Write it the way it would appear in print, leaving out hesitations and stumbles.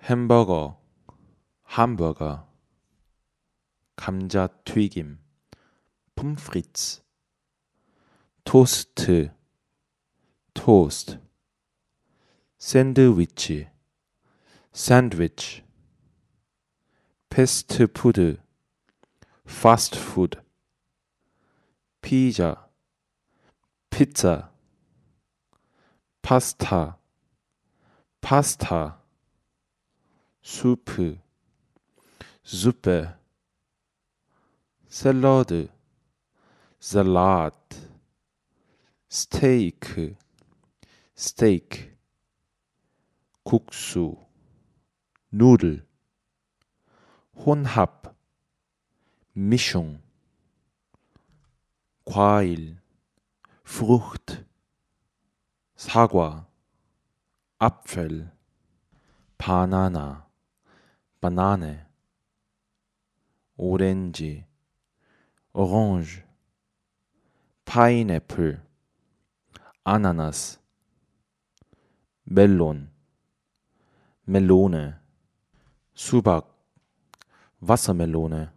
햄버거, 함버거, 감자튀김, 폼프리츠, 토스트, 토스트, 샌드위치, 샌드위치, 패스트푸드, 파스트푸드, 피자, 피자, 파스타, 파스타, 수프, 수프, 샐러드, 샐러드, 스테이크, 스테이크, 국수, 누들, 혼합, 미숑, 과일, frucht, 사과, Apfel, 바나나, 바나네, 오렌지, 오렌지, 파인애플, 아나나스, 멜론, 멜로네, 수박, Wassermelone,